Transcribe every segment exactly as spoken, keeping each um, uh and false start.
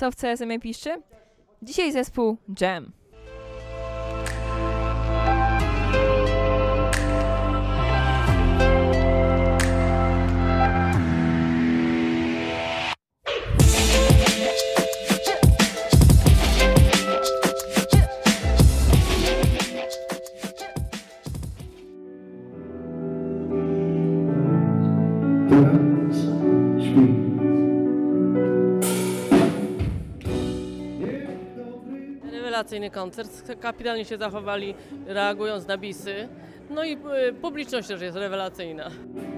Co w C S M piszczy? Dzisiaj zespół Jam. Rewelacyjny koncert, kapitalnie się zachowali, reagując na bisy, no i y, publiczność też jest rewelacyjna.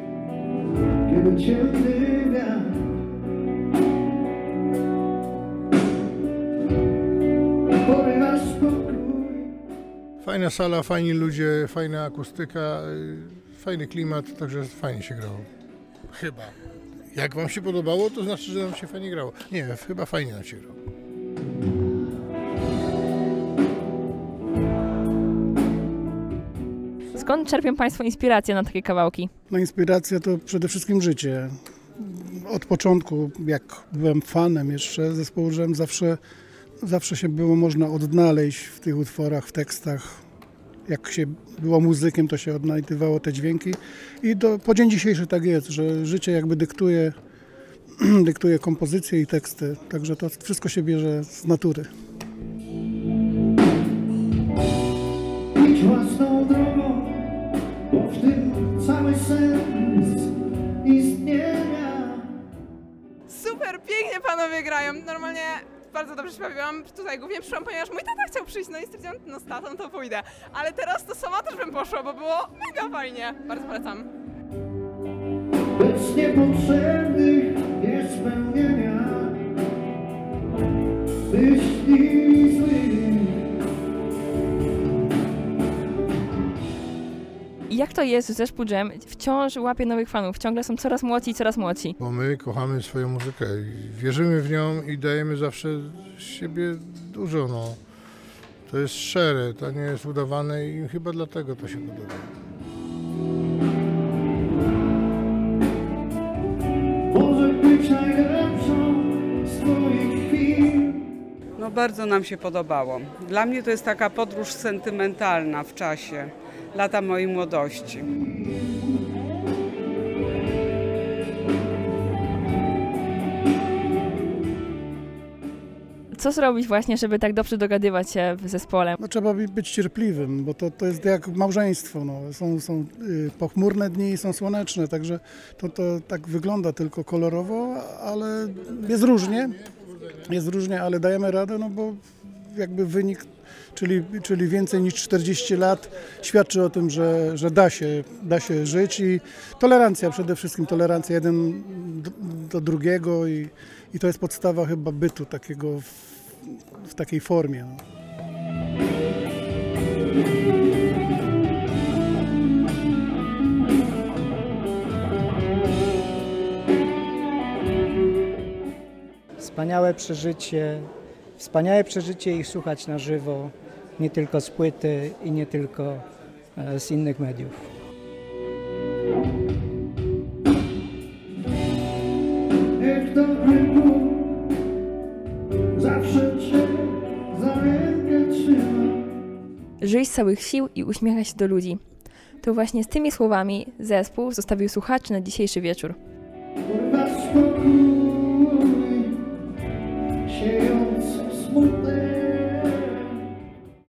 Fajna sala, fajni ludzie, fajna akustyka, fajny klimat, także fajnie się grało. Chyba. Jak wam się podobało, to znaczy, że nam się fajnie grało. Nie, chyba fajnie nam się grało. Skąd czerpią Państwo inspirację na takie kawałki? No, inspiracja to przede wszystkim życie. Od początku, jak byłem fanem jeszcze zespołu Jam, zawsze, zawsze się było można odnaleźć w tych utworach, w tekstach. Jak się było muzykiem, to się odnajdywało te dźwięki. I do, po dzień dzisiejszy tak jest, że życie jakby dyktuje, dyktuje kompozycje i teksty. Także to wszystko się bierze z natury. Idź własną drogą, bo w tym cały sens istnienia. Super, pięknie panowie grają. Normalnie bardzo dobrze śpiewam. Tutaj głównie przyszłam, ponieważ mój tata chciał przyjść, no i stwierdziłam, no z tatą to pójdę. Ale teraz to sama też bym poszła, bo było mega fajnie. Bardzo polecam. Bez niepotrzebnych niespełnienia myśli złych. I jak to jest, że zespół Jam wciąż łapie nowych fanów? Ciągle są coraz młodsi i coraz młodsi. Bo my kochamy swoją muzykę i wierzymy w nią i dajemy zawsze z siebie dużo. No. To jest szczere, to nie jest udawane i chyba dlatego to się podoba. Może być najlepszą z twoich chwil. No bardzo nam się podobało. Dla mnie to jest taka podróż sentymentalna w czasie. Lata mojej młodości. Co zrobić właśnie, żeby tak dobrze dogadywać się w zespole? No, trzeba być cierpliwym, bo to, to jest jak małżeństwo. No. Są, są y, pochmurne dni i są słoneczne, także to, to tak wygląda tylko kolorowo, ale jest różnie, jest różnie, ale dajemy radę, no bo jakby wynik, czyli, czyli więcej niż czterdzieści lat, świadczy o tym, że, że da się, da się żyć i tolerancja, przede wszystkim tolerancja jeden do drugiego i, i to jest podstawa chyba bytu takiego w, w takiej formie. No. Wspaniałe przeżycie, wspaniałe przeżycie ich słuchać na żywo, nie tylko z płyty i nie tylko z innych mediów. Niech dobry Bóg zawsze cię za rękę trzyma. Żyj z całych sił i uśmiecha się do ludzi. To właśnie z tymi słowami zespół zostawił słuchaczy na dzisiejszy wieczór. Kurwa spokój, siejąc smutno.